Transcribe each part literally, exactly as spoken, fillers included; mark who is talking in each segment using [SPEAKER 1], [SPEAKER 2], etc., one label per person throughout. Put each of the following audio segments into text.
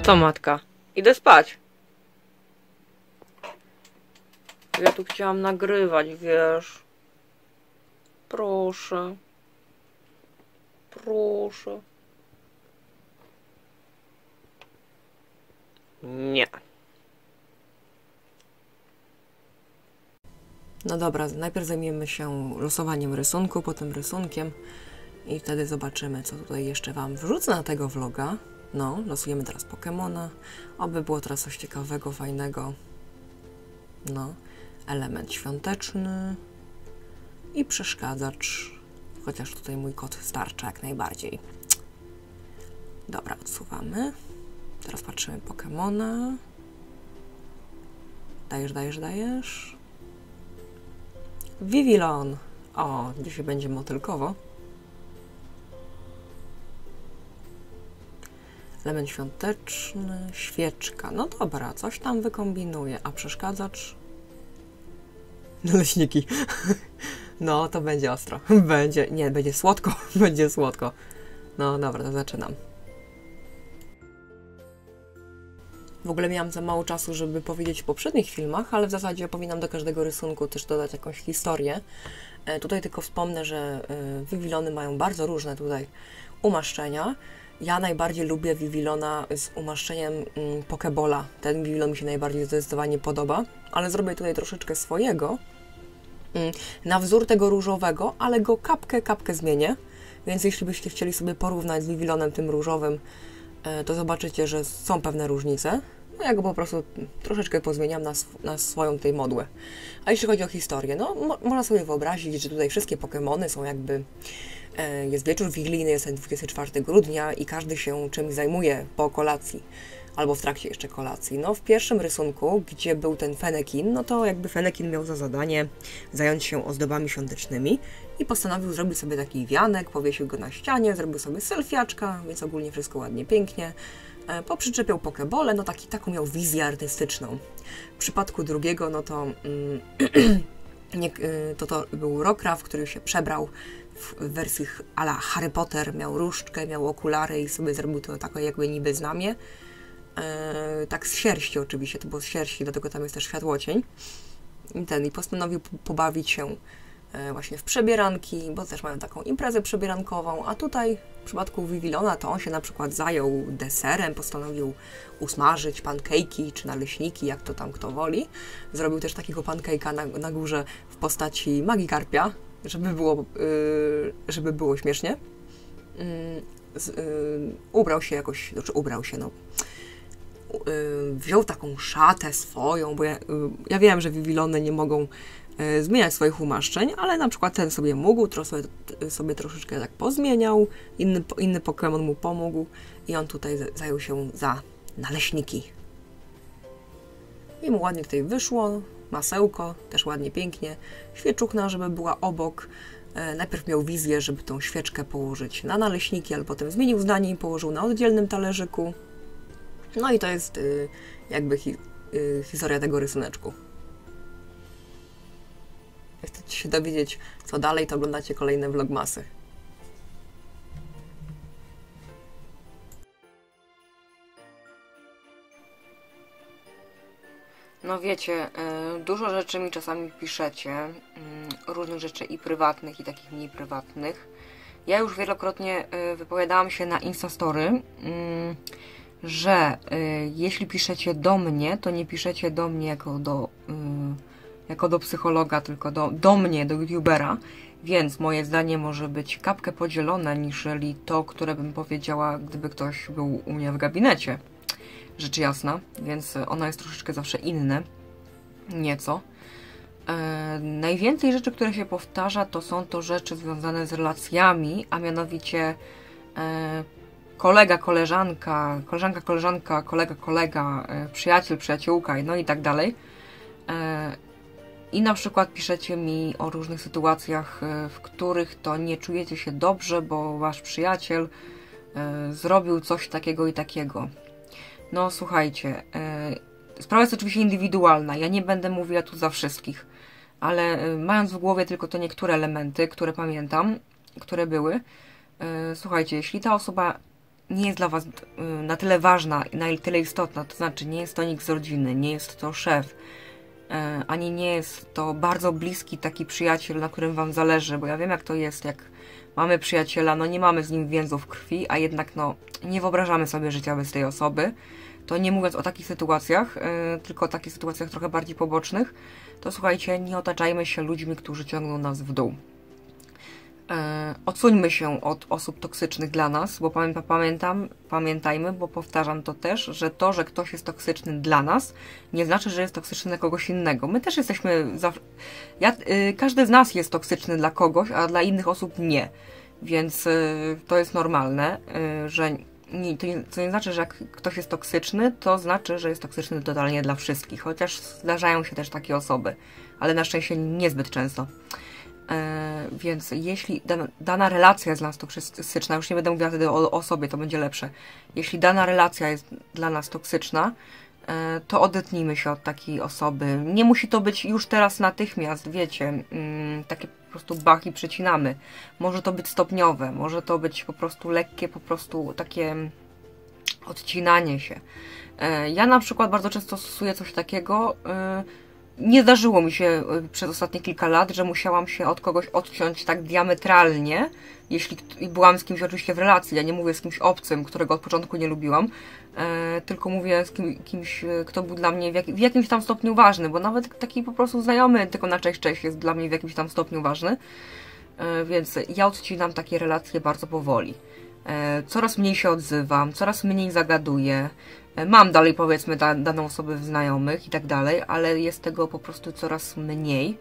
[SPEAKER 1] Co, matka? Idę spać. Ja tu chciałam nagrywać, wiesz. Proszę. Proszę. Nie. No dobra, najpierw zajmiemy się losowaniem rysunku, potem rysunkiem i wtedy zobaczymy, co tutaj jeszcze Wam wrzucę na tego vloga. No, losujemy teraz Pokemona. Oby było teraz coś ciekawego, fajnego. No, element świąteczny i przeszkadzacz. Chociaż tutaj mój kot starcza jak najbardziej. Dobra, odsuwamy. Teraz patrzymy Pokemona. Dajesz, dajesz, dajesz. Vivillon. O, dzisiaj będzie motylkowo. Element świąteczny, świeczka. No dobra, coś tam wykombinuję. A przeszkadzacz? Naleśniki. No, to będzie ostro. Będzie, nie, będzie słodko. Będzie słodko. No dobra, to zaczynam. W ogóle miałam za mało czasu, żeby powiedzieć w poprzednich filmach, ale w zasadzie powinnam do każdego rysunku też dodać jakąś historię. E, tutaj tylko wspomnę, że e, Vivillony mają bardzo różne tutaj umaszczenia. Ja najbardziej lubię Vivillona z umaszczeniem mm, Pokebola. Ten Vivillon mi się najbardziej zdecydowanie podoba, ale zrobię tutaj troszeczkę swojego. Mm, na wzór tego różowego, ale go kapkę, kapkę zmienię. Więc jeśli byście chcieli sobie porównać z Vivillonem tym różowym, to zobaczycie, że są pewne różnice. No ja go po prostu troszeczkę pozmieniam na, sw na swoją tej modłę. A jeśli chodzi o historię, no mo można sobie wyobrazić, że tutaj wszystkie Pokemony są jakby... E, jest wieczór wigilijny, jest ten dwudziestego czwartego grudnia i każdy się czymś zajmuje po kolacji. Albo w trakcie jeszcze kolacji. No w pierwszym rysunku, gdzie był ten Fennekin, no to jakby Fennekin miał za zadanie zająć się ozdobami świątecznymi i postanowił zrobić sobie taki wianek, powiesił go na ścianie, zrobił sobie selfiaczka, więc ogólnie wszystko ładnie, pięknie. E, poprzyczepiał pokebole, no taki, taką miał wizję artystyczną. W przypadku drugiego, no to, mm, nie, to to był Rockruff, który się przebrał w wersji a la Harry Potter, miał różdżkę, miał okulary i sobie zrobił to takie jakby niby znamie. E, tak z sierści oczywiście, to było z sierści, dlatego tam jest też światłocień. I ten, i postanowił pobawić się e, właśnie w przebieranki, bo też mają taką imprezę przebierankową, a tutaj w przypadku Vivillona to on się na przykład zajął deserem, postanowił usmażyć pankejki czy naleśniki, jak to tam kto woli. Zrobił też takiego pankejka na, na górze w postaci Magikarpia, żeby było, yy, żeby było śmiesznie. Yy, z, yy, ubrał się jakoś, znaczy ubrał się, no. Yy, wziął taką szatę swoją, bo ja, yy, ja wiem, że Vivillony nie mogą yy, zmieniać swoich umaszczeń, ale na przykład ten sobie mógł, tro, sobie, sobie troszeczkę tak pozmieniał, inny, inny Pokémon mu pomógł i on tutaj zajął się za naleśniki. I mu ładnie tutaj wyszło, masełko, też ładnie, pięknie, świeczukna, żeby była obok. E, najpierw miał wizję, żeby tą świeczkę położyć na naleśniki, ale potem zmienił zdanie i położył na oddzielnym talerzyku. No i to jest y, jakby hi, y, historia tego rysuneczku. Jak chcecie się dowiedzieć, co dalej, to oglądacie kolejne vlogmasy. No wiecie, y, dużo rzeczy mi czasami piszecie, y, różnych rzeczy i prywatnych, i takich mniej prywatnych. Ja już wielokrotnie y, wypowiadałam się na Instastory, y, że y, jeśli piszecie do mnie, to nie piszecie do mnie jako do, y, jako do psychologa, tylko do, do mnie, do youtubera, więc moje zdanie może być kapkę podzielone, niżeli to, które bym powiedziała, gdyby ktoś był u mnie w gabinecie. Rzecz jasna, więc ono jest troszeczkę zawsze inne, nieco. E, najwięcej rzeczy, które się powtarza, to są to rzeczy związane z relacjami, a mianowicie e, kolega, koleżanka, koleżanka, koleżanka, kolega, kolega, e, przyjaciel, przyjaciółka, no i tak dalej. E, I na przykład piszecie mi o różnych sytuacjach, e, w których to nie czujecie się dobrze, bo wasz przyjaciel e, zrobił coś takiego i takiego. No słuchajcie, yy, sprawa jest oczywiście indywidualna, ja nie będę mówiła tu za wszystkich, ale yy, mając w głowie tylko te niektóre elementy, które pamiętam, które były, yy, słuchajcie, jeśli ta osoba
[SPEAKER 2] nie jest dla Was na tyle ważna, na tyle istotna, to znaczy nie jest to nikt z rodziny, nie jest to szef, ani nie jest to bardzo bliski taki przyjaciel, na którym Wam zależy, bo ja wiem, jak to jest, jak mamy przyjaciela, no nie mamy z nim więzów krwi, a jednak no nie wyobrażamy sobie życia bez tej osoby. To nie mówiąc o takich sytuacjach, yy, tylko o takich sytuacjach trochę bardziej pobocznych, to słuchajcie, nie otaczajmy się ludźmi, którzy ciągną nas w dół. Yy, odsuńmy się od osób toksycznych dla nas, bo pamię pamiętam, pamiętajmy, bo powtarzam to też, że to, że ktoś jest toksyczny dla nas, nie znaczy, że jest toksyczny dla kogoś innego. My też jesteśmy, za... ja, yy, każdy z nas jest toksyczny dla kogoś, a dla innych osób nie. Więc yy, to jest normalne, yy, że Nie, to, nie, to nie znaczy, że jak ktoś jest toksyczny, to znaczy, że jest toksyczny totalnie dla wszystkich, chociaż zdarzają się też takie osoby, ale na szczęście niezbyt często. E, więc jeśli dana, dana relacja jest dla nas toksyczna, już nie będę mówiła wtedy o, o sobie, to będzie lepsze. Jeśli dana relacja jest dla nas toksyczna, e, to odetnijmy się od takiej osoby. Nie musi to być już teraz natychmiast, wiecie, mm, takie po prostu bach i przecinamy. Może to być stopniowe, może to być po prostu lekkie, po prostu takie odcinanie się. Ja na przykład bardzo często stosuję coś takiego. Nie zdarzyło mi się przez ostatnie kilka lat, że musiałam się od kogoś odciąć tak diametralnie, jeśli byłam z kimś oczywiście w relacji. Ja nie mówię z kimś obcym, którego od początku nie lubiłam, tylko mówię z kim, kimś, kto był dla mnie w, jak, w jakimś tam stopniu ważny, bo nawet taki po prostu znajomy, tylko na cześć, cześć jest dla mnie w jakimś tam stopniu ważny. Więc ja odcinam takie relacje bardzo powoli. Coraz mniej się odzywam, coraz mniej zagaduję. Mam dalej, powiedzmy, da, daną osobę w znajomych i tak dalej, ale jest tego po prostu coraz mniej.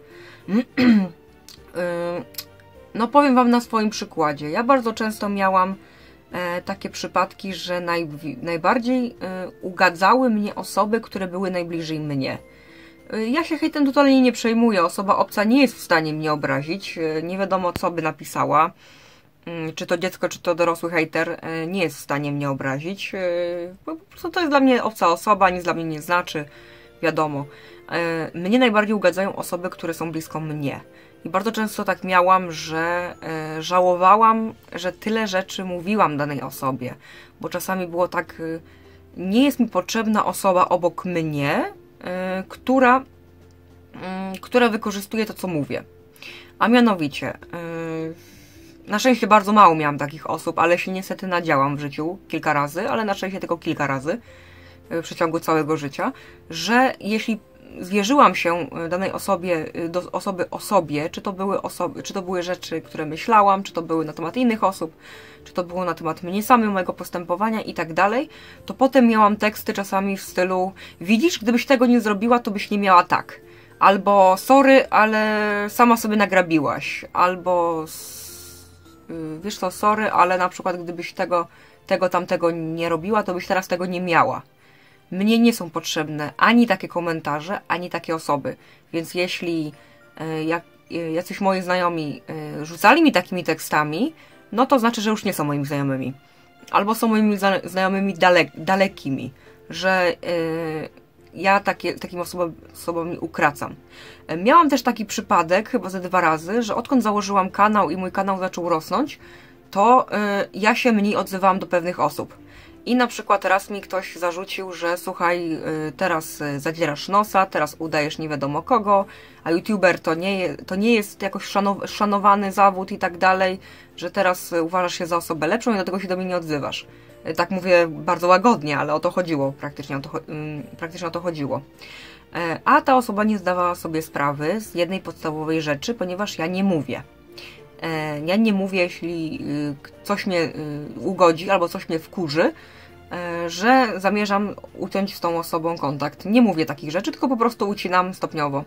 [SPEAKER 2] No powiem Wam na swoim przykładzie. Ja bardzo często miałam e, takie przypadki, że naj, najbardziej e, ugadzały mnie osoby, które były najbliżej mnie. E, ja się hejtem totalnie nie przejmuję. Osoba obca nie jest w stanie mnie obrazić. E, nie wiadomo, co by napisała. E, czy to dziecko, czy to dorosły hejter e, nie jest w stanie mnie obrazić. E, po prostu to jest dla mnie obca osoba, nic dla mnie nie znaczy. Wiadomo. E, mnie najbardziej ugadzają osoby, które są blisko mnie. I bardzo często tak miałam, że e, żałowałam, że tyle rzeczy mówiłam danej osobie, bo czasami było tak, e, nie jest mi potrzebna osoba obok mnie, e, która, e, która wykorzystuje to, co mówię. A mianowicie, e, na szczęście bardzo mało miałam takich osób, ale się niestety nadziałam w życiu kilka razy, ale na szczęście tylko kilka razy w przeciągu całego życia, że jeśli zwierzyłam się danej osobie, do osoby o sobie, czy to były osoby, czy to były rzeczy, które myślałam, czy to były na temat innych osób, czy to było na temat mnie samego, mojego postępowania i tak dalej, to potem miałam teksty czasami w stylu: widzisz, gdybyś tego nie zrobiła, to byś nie miała tak. Albo sorry, ale sama sobie nagrabiłaś. Albo wiesz co, sorry, ale na przykład gdybyś tego, tego, tamtego nie robiła, to byś teraz tego nie miała. Mnie nie są potrzebne ani takie komentarze, ani takie osoby. Więc jeśli e, jak, e, jacyś moi znajomi e, rzucali mi takimi tekstami, no to znaczy, że już nie są moimi znajomymi. Albo są moimi za, znajomymi dalek, dalekimi, że e, ja takie, takim osobom, osobom ukracam. E, miałam też taki przypadek, chyba ze dwa razy, że odkąd założyłam kanał i mój kanał zaczął rosnąć, to e, ja się mniej odzywałam do pewnych osób. I na przykład raz mi ktoś zarzucił, że słuchaj, teraz zadzierasz nosa, teraz udajesz nie wiadomo kogo, a youtuber to nie, to nie jest jakoś szanow szanowany zawód i tak dalej, że teraz uważasz się za osobę lepszą i dlatego się do mnie nie odzywasz. Tak mówię bardzo łagodnie, ale o to chodziło, praktycznie o to, praktycznie o to chodziło. A ta osoba nie zdawała sobie sprawy z jednej podstawowej rzeczy, ponieważ ja nie mówię. Ja nie mówię, jeśli coś mnie ugodzi albo coś mnie wkurzy, że zamierzam uciąć z tą osobą kontakt. Nie mówię takich rzeczy, tylko po prostu ucinam stopniowo.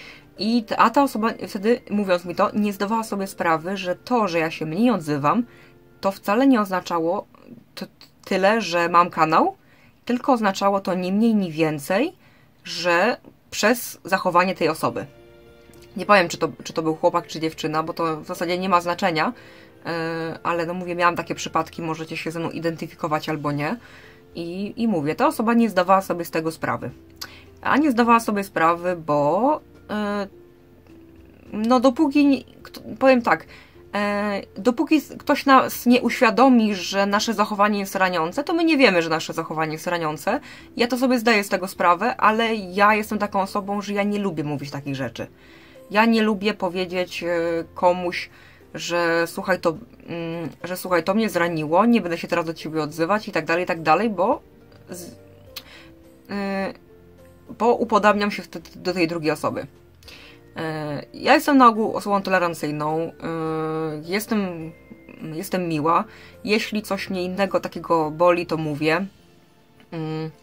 [SPEAKER 2] I a ta osoba wtedy, mówiąc mi to, nie zdawała sobie sprawy, że to, że ja się mniej odzywam, to wcale nie oznaczało to tyle, że mam kanał, tylko oznaczało to ni mniej, ni więcej, że przez zachowanie tej osoby. Nie powiem, czy to, czy to był chłopak, czy dziewczyna, bo to w zasadzie nie ma znaczenia, yy, ale no mówię, miałam takie przypadki, możecie się ze mną identyfikować albo nie. I, i mówię, ta osoba nie zdawała sobie z tego sprawy. A nie zdawała sobie sprawy, bo yy, no dopóki, powiem tak, e, dopóki ktoś nas nie uświadomi, że nasze zachowanie jest raniące, to my nie wiemy, że nasze zachowanie jest raniące. Ja to sobie zdaję z tego sprawę, ale ja jestem taką osobą, że ja nie lubię mówić takich rzeczy. Ja nie lubię powiedzieć komuś, że słuchaj, to, mm, że słuchaj, to mnie zraniło, nie będę się teraz do ciebie odzywać i tak dalej, i tak dalej, bo z, yy, bo upodabniam się wtedy do tej drugiej osoby. Yy, ja jestem na ogół osobą tolerancyjną, yy, jestem, jestem miła. Jeśli coś mnie innego takiego boli, to mówię. Yy,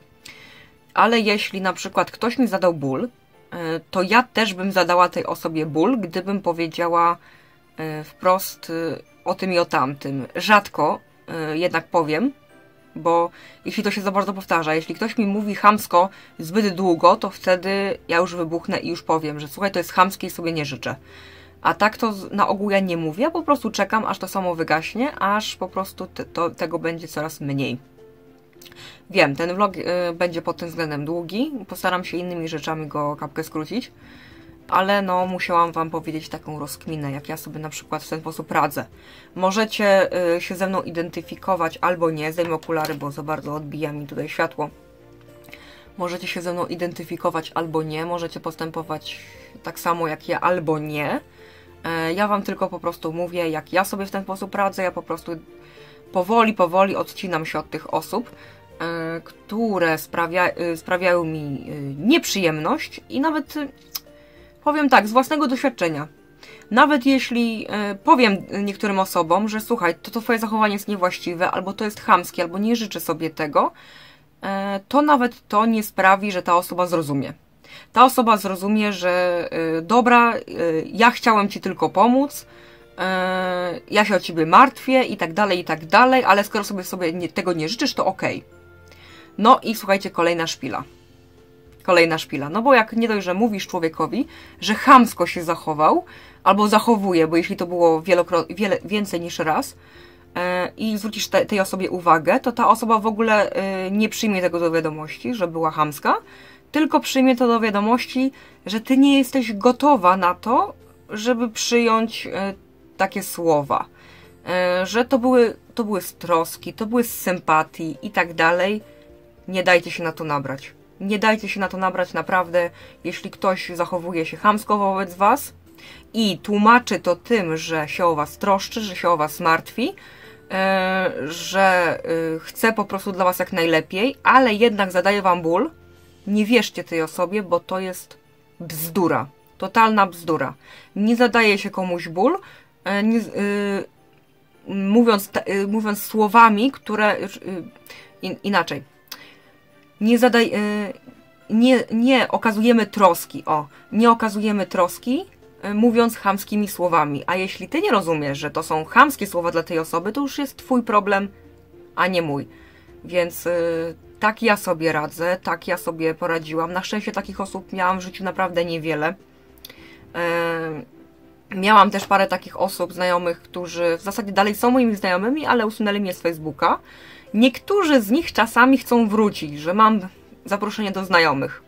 [SPEAKER 2] ale jeśli na przykład ktoś mi zadał ból, to ja też bym zadała tej osobie ból, gdybym powiedziała wprost o tym i o tamtym. Rzadko jednak powiem, bo jeśli to się za bardzo powtarza, jeśli ktoś mi mówi chamsko zbyt długo, to wtedy ja już wybuchnę i już powiem, że słuchaj, to jest chamskie i sobie nie życzę. A tak to na ogół ja nie mówię, po prostu czekam, aż to samo wygaśnie, aż po prostu te, to, tego będzie coraz mniej. Wiem, ten vlog y, będzie pod tym względem długi, postaram się innymi rzeczami go kapkę skrócić, ale no musiałam wam powiedzieć taką rozkminę, jak ja sobie na przykład w ten sposób radzę. Możecie y, się ze mną identyfikować albo nie, zdejmę okulary, bo za bardzo odbija mi tutaj światło. Możecie się ze mną identyfikować albo nie, możecie postępować tak samo jak ja albo nie. Y, ja wam tylko po prostu mówię, jak ja sobie w ten sposób radzę, ja po prostu powoli, powoli odcinam się od tych osób, które sprawia, sprawiają mi nieprzyjemność i nawet powiem tak, z własnego doświadczenia. Nawet jeśli powiem niektórym osobom, że słuchaj, to, to twoje zachowanie jest niewłaściwe, albo to jest chamskie, albo nie życzę sobie tego, to nawet to nie sprawi, że ta osoba zrozumie. Ta osoba zrozumie, że dobra, ja chciałem ci tylko pomóc, ja się o ciebie martwię i tak dalej, i tak dalej, ale skoro sobie, sobie nie, tego nie życzysz, to okej. Okay. No i słuchajcie, kolejna szpila. Kolejna szpila. No bo jak nie dość, że mówisz człowiekowi, że chamsko się zachował, albo zachowuje, bo jeśli to było wielokrotnie, wiele, więcej niż raz, yy, i zwrócisz te, tej osobie uwagę, to ta osoba w ogóle yy, nie przyjmie tego do wiadomości, że była chamska, tylko przyjmie to do wiadomości, że ty nie jesteś gotowa na to, żeby przyjąć yy, takie słowa. Yy, że to były, to były z troski, to były z sympatii i tak dalej. Nie dajcie się na to nabrać. Nie dajcie się na to nabrać naprawdę, jeśli ktoś zachowuje się chamsko wobec was i tłumaczy to tym, że się o was troszczy, że się o was martwi, yy, że yy, chce po prostu dla was jak najlepiej, ale jednak zadaje wam ból. Nie wierzcie tej osobie, bo to jest bzdura. Totalna bzdura. Nie zadaje się komuś ból, yy, nie, yy, mówiąc, yy, mówiąc słowami, które... Yy, inaczej. Nie, zadaj, nie, nie okazujemy troski, o, nie okazujemy troski, mówiąc chamskimi słowami. A jeśli ty nie rozumiesz, że to są chamskie słowa dla tej osoby, to już jest twój problem, a nie mój. Więc tak ja sobie radzę, tak ja sobie poradziłam. Na szczęście takich osób miałam w życiu naprawdę niewiele. Miałam też parę takich osób, znajomych, którzy w zasadzie dalej są moimi znajomymi, ale usunęli mnie z Facebooka. Niektórzy z nich czasami chcą wrócić, że mam zaproszenie do znajomych.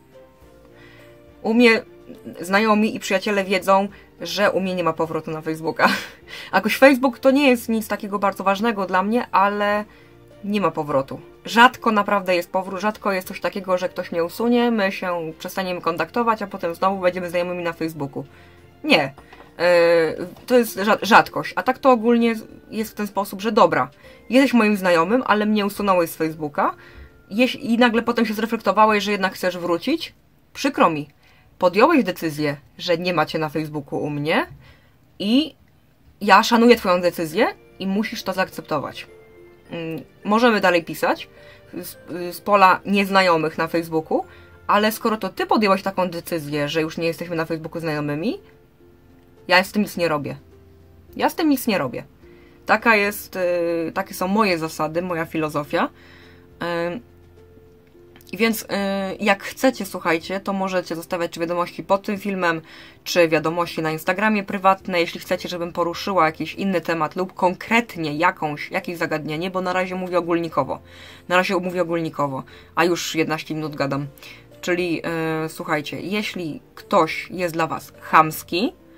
[SPEAKER 2] U mnie znajomi i przyjaciele wiedzą, że u mnie nie ma powrotu na Facebooka. Jakoś Facebook to nie jest nic takiego bardzo ważnego dla mnie, ale nie ma powrotu. Rzadko naprawdę jest powrót, rzadko jest coś takiego, że ktoś mnie usunie, my się przestaniemy kontaktować, a potem znowu będziemy znajomymi na Facebooku. Nie. To jest rzadkość, a tak to ogólnie jest w ten sposób, że dobra, jesteś moim znajomym, ale mnie usunąłeś z Facebooka i nagle potem się zreflektowałeś, że jednak chcesz wrócić, przykro mi, podjąłeś decyzję, że nie macie na Facebooku u mnie i ja szanuję twoją decyzję i musisz to zaakceptować. Możemy dalej pisać z, z pola nieznajomych na Facebooku, ale skoro to ty podjęłaś taką decyzję, że już nie jesteśmy na Facebooku znajomymi, ja z tym nic nie robię. Ja z tym nic nie robię. Taka jest, yy, takie są moje zasady, moja filozofia. Yy, więc yy, jak chcecie, słuchajcie, to możecie zostawiać czy wiadomości pod tym filmem, czy wiadomości na Instagramie prywatne, jeśli chcecie, żebym poruszyła jakiś inny temat lub konkretnie jakąś, jakieś zagadnienie, bo na razie mówię ogólnikowo. Na razie mówię ogólnikowo, a już jedenaście minut gadam. Czyli yy, słuchajcie, jeśli ktoś jest dla was chamski,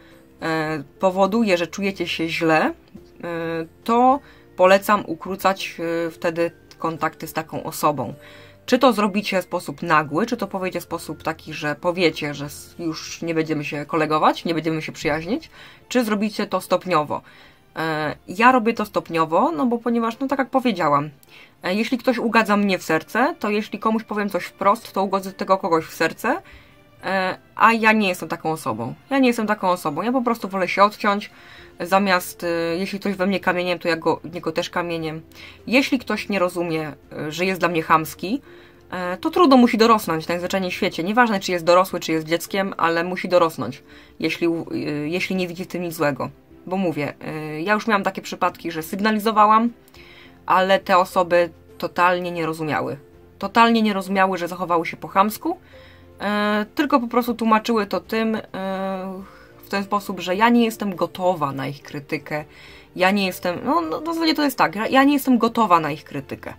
[SPEAKER 2] powoduje, że czujecie się źle, to polecam ukrócać wtedy kontakty z taką osobą. Czy to zrobicie w sposób nagły, czy to powiecie w sposób taki, że powiecie, że już nie będziemy się kolegować, nie będziemy się przyjaźnić, czy zrobicie to stopniowo. Ja robię to stopniowo, no bo ponieważ, no tak jak powiedziałam, jeśli ktoś ugadza mnie w serce, to jeśli komuś powiem coś wprost, to ugodzę tego kogoś w serce, a ja nie jestem taką osobą. Ja nie jestem taką osobą. Ja po prostu wolę się odciąć, zamiast, jeśli ktoś we mnie kamieniem, to ja go, niego też kamieniem. Jeśli ktoś nie rozumie, że jest dla mnie chamski, to trudno, musi dorosnąć, najzwyczajniej w świecie. Nieważne, czy jest dorosły, czy jest dzieckiem, ale musi dorosnąć, jeśli, jeśli nie widzi w tym nic złego. Bo mówię, ja już miałam takie przypadki, że sygnalizowałam, ale te osoby totalnie nie rozumiały. Totalnie nie rozumiały, że zachowały się po chamsku, tylko po prostu tłumaczyły to tym w ten sposób, że ja nie jestem gotowa na ich krytykę. Ja nie jestem, no, no w zasadzie to jest tak, ja nie jestem gotowa na ich krytykę.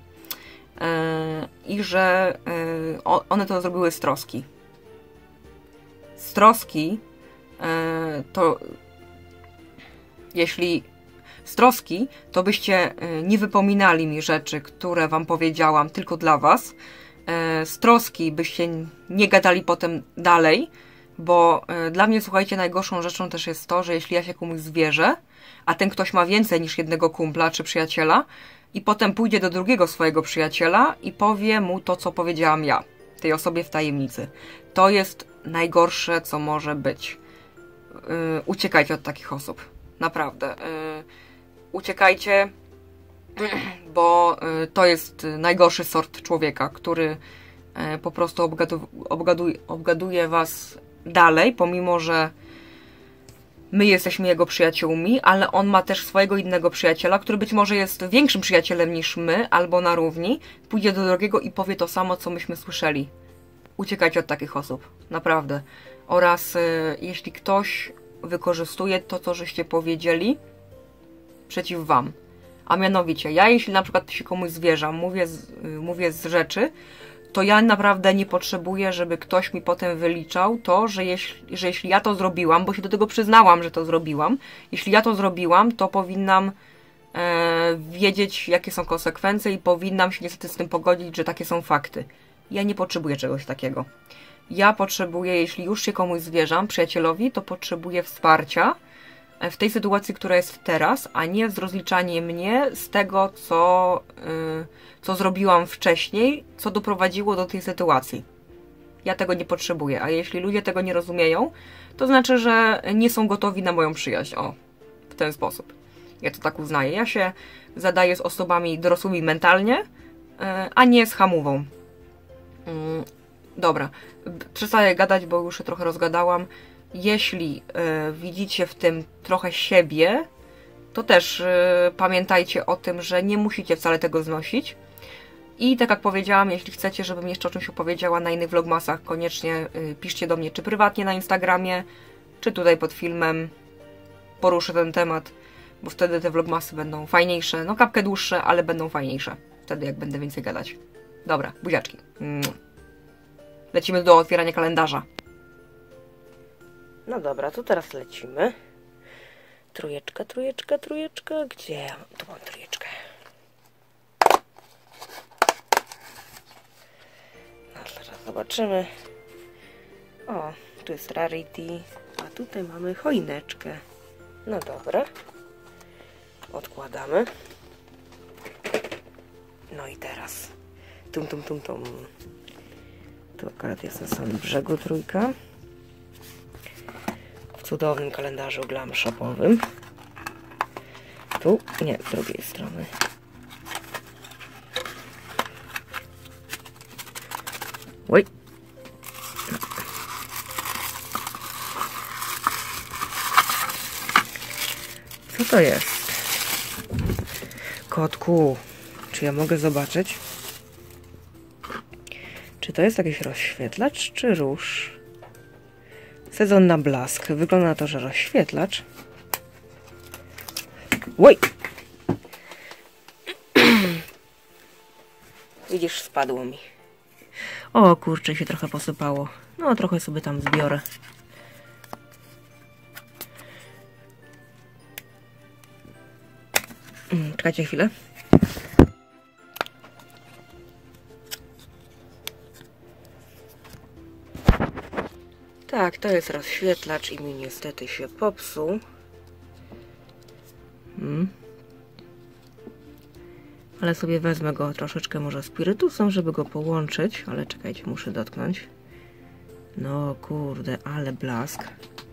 [SPEAKER 2] I że one to zrobiły z troski. Z troski to jeśli z troski, to byście nie wypominali mi rzeczy, które wam powiedziałam tylko dla was. Z troski byście nie gadali potem dalej, bo dla mnie, słuchajcie, najgorszą rzeczą też jest to, że jeśli ja się komuś zwierzę, a ten ktoś ma więcej niż jednego kumpla czy przyjaciela i potem pójdzie do drugiego swojego przyjaciela i powie mu to, co powiedziałam ja, tej osobie w tajemnicy. To jest najgorsze, co może być. Yy, uciekajcie od takich osób. Naprawdę. Yy, uciekajcie, bo yy, to jest najgorszy sort człowieka, który yy, po prostu obgadu, obgaduje, obgaduje was dalej, pomimo że my jesteśmy jego przyjaciółmi, ale on ma też swojego innego przyjaciela, który być może jest większym przyjacielem niż my, albo na równi, pójdzie do drugiego i powie to samo, co myśmy słyszeli. Uciekajcie od takich osób. Naprawdę. Oraz yy, jeśli ktoś wykorzystuje to, co żeście powiedzieli przeciw wam. A mianowicie, ja jeśli na przykład się komuś zwierzam, mówię z, yy, mówię z rzeczy, to ja naprawdę nie potrzebuję, żeby ktoś mi potem wyliczał to, że jeśli, że jeśli ja to zrobiłam, bo się do tego przyznałam, że to zrobiłam, jeśli ja to zrobiłam, to powinnam e, wiedzieć, jakie są konsekwencje i powinnam się niestety z tym pogodzić, że takie są fakty. Ja nie potrzebuję czegoś takiego. Ja potrzebuję, jeśli już się komuś zwierzam, przyjacielowi, to potrzebuję wsparcia w tej sytuacji, która jest teraz, a nie z rozliczaniem mnie z tego, co, yy, co zrobiłam wcześniej, co doprowadziło do tej sytuacji. Ja tego nie potrzebuję, a jeśli ludzie tego nie rozumieją, to znaczy, że nie są gotowi na moją przyjaźń. O, w ten sposób. Ja to tak uznaję. Ja się zadaję z osobami dorosłymi mentalnie, yy, a nie z hamówą. Yy, dobra, przestaję gadać, bo już się trochę rozgadałam. Jeśli y, widzicie w tym trochę siebie, to też y, pamiętajcie o tym, że nie musicie wcale tego znosić. I tak jak powiedziałam, jeśli chcecie, żebym jeszcze o czymś opowiedziała na innych vlogmasach, koniecznie y, piszcie do mnie, czy prywatnie na Instagramie, czy tutaj pod filmem. Poruszę ten temat, bo wtedy te vlogmasy będą fajniejsze. No kapkę dłuższe, ale będą fajniejsze. Wtedy jak będę więcej gadać. Dobra, buziaczki. Lecimy do otwierania kalendarza. No dobra, to teraz lecimy. Trójeczka, trójeczka, trójeczka. Gdzie ja mam? Tu mam trójeczkę. No teraz zobaczymy. O, tu jest Rarity, a tutaj mamy choineczkę. No dobra. Odkładamy. No i teraz. Tum, tum, tum, tum. Tu akurat jest na samym brzegu trójka. W cudownym kalendarzu glam shopowym. Tu, nie, z drugiej strony. Oj. Co to jest? Kotku, czy ja mogę zobaczyć? Czy to jest jakiś rozświetlacz, czy róż? Sezon na blask. Wygląda na to, że rozświetlacz. Oj! Widzisz, spadło mi. O kurczę, się trochę posypało. No, trochę sobie tam zbiorę.
[SPEAKER 1] Czekajcie chwilę. Tak, to jest rozświetlacz i mi niestety się popsuł. Hmm. Ale sobie wezmę go troszeczkę może spirytusem, żeby go połączyć. Ale czekajcie, muszę dotknąć. No kurde, ale blask.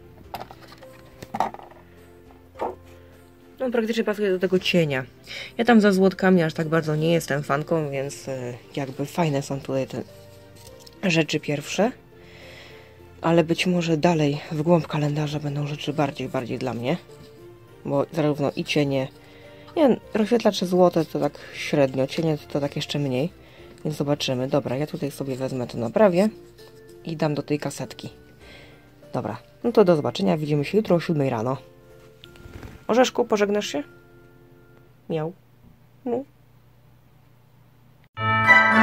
[SPEAKER 1] No praktycznie pasuje do tego cienia. Ja tam za złotkami aż tak bardzo nie jestem fanką, więc jakby fajne są tutaj te rzeczy pierwsze. Ale być może dalej w głąb kalendarza będą rzeczy bardziej, bardziej dla mnie. Bo zarówno i cienie, nie, rozświetlacze złote to tak średnio, cienie to, to tak jeszcze mniej. Więc zobaczymy. Dobra, ja tutaj sobie wezmę to naprawię i dam do tej kasetki. Dobra, no to do zobaczenia. Widzimy się jutro o siódmej rano. Orzeszku, pożegnasz się? Miał. No.